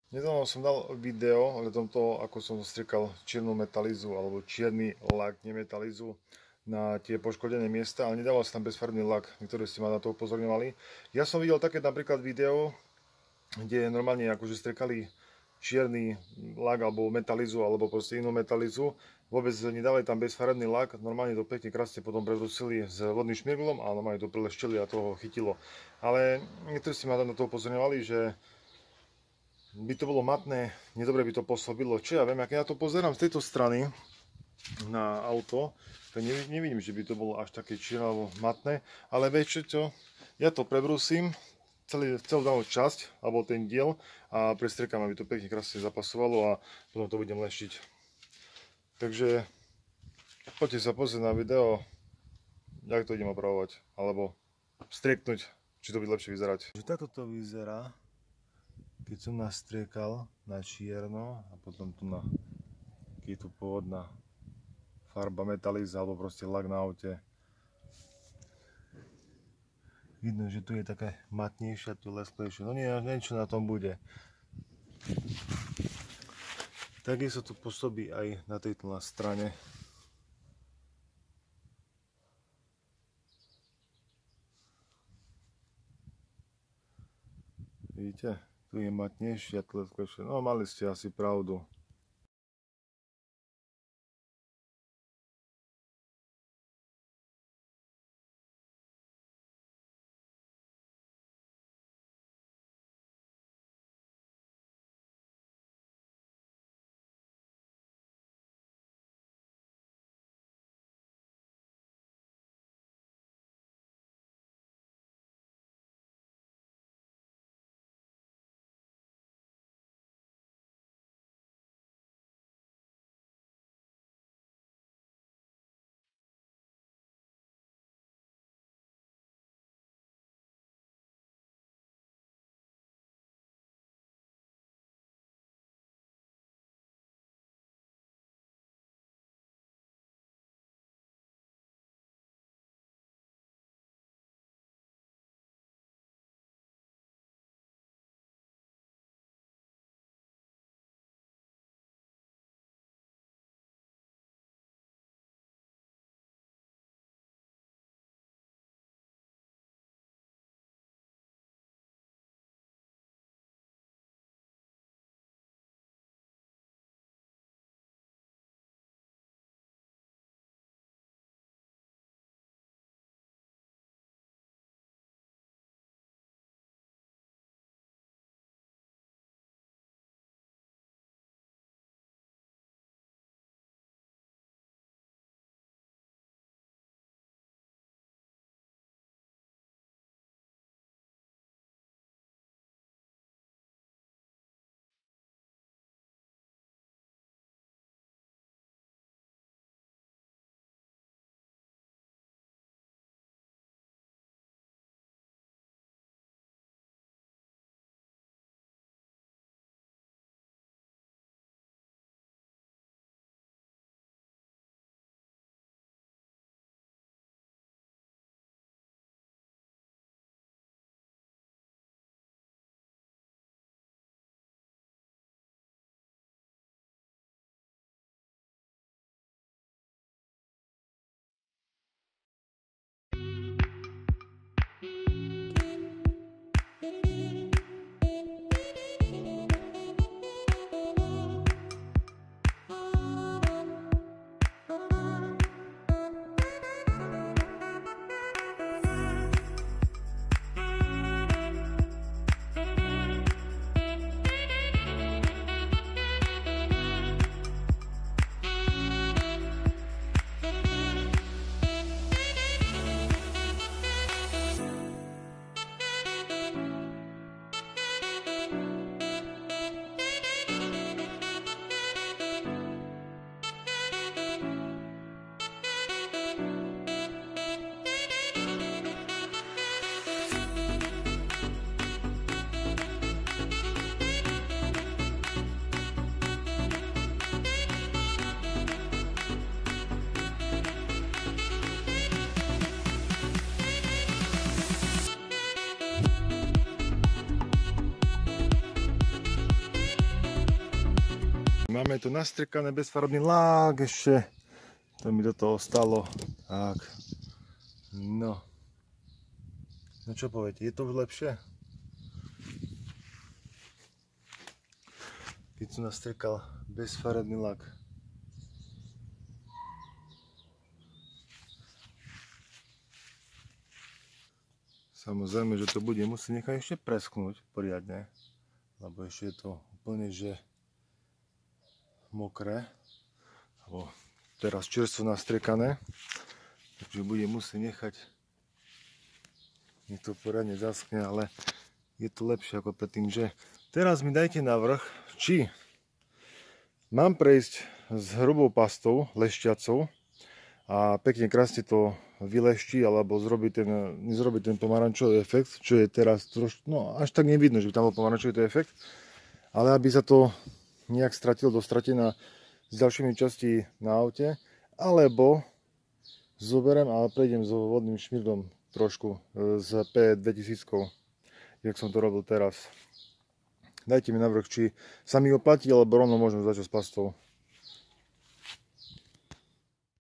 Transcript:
Nedávno som dal video o tomto, ako som striekal čiernu metalizu alebo čierny lak, nemetalizu na tie poškodené miesta, ale nedával som tam bezfarbný lak. Niektorí ste ma na to upozorňovali. Ja som videl také napríklad video, kde normálne akože striekali čierny lak alebo metalizu alebo proste inú metalizu. Vôbec nedávali tam bezfarebný lak, normálne to pekne krásne potom prebrusili s vodným šmirglom a normálne to preleštili a toho chytilo. Ale niektorí ste ma na to upozorňovali, že by to bolo matné, nedobre by to pôsobilo. Čo ja viem, ak ja to pozerám z tejto strany na auto, tak nevidím, že by to bolo až také čierne alebo matné, ale vieš čo, ja to prebrusím, celú danú časť, alebo ten diel a prestriekam, aby to pekne krásne zapasovalo a potom to budem leštiť. Takže poďte sa pozrieť na video, jak to idem opravovať, alebo strieknúť, či to bude lepšie vyzerať. Takto to vyzerá, keď som nastriekal na čierno a potom tu na, keď je tu pôvodná farba metaliz alebo proste lak na aute. Vidno, že tu je taká matnejšia, tu lesklejšia. No nie, niečo na tom bude. Takisto tu pôsobí aj na tejto strane. Vidíte? Tu je matnejšia, tu lesklejšia. No mali ste asi pravdu. Máme tu nastrikané bezfarbný lák ešte. To mi do toho stalo. Tak. No. No čo poviete, je to už lepšie? Keď som nastrikal bezfarebný lak. Samozrejme, že to bude musieť nechať ešte presknúť poriadne. Lebo ešte je to úplne že mokré. Alebo teraz čerstvo nastriekané. Takže bude musieť nechať. Nech to poriadne zaschne, ale je to lepšie ako predtým, že teraz mi dajte navrch, či mám prejsť s hrubou pastou, lešťacou a pekne krásne to vyleští, alebo nezrobiť ten pomarančový efekt, čo je teraz trošku, no až tak nevidno, že by tam bol pomarančový efekt, ale aby sa to nejak stratilo do stratená s ďalšími časti na aute, alebo zoberiem a prejdem so vodným šmirdom trošku z P2000, jak som to robil teraz. Dajte mi navrch, či sa mi oplatí, alebo rovno môžem začať s pastou.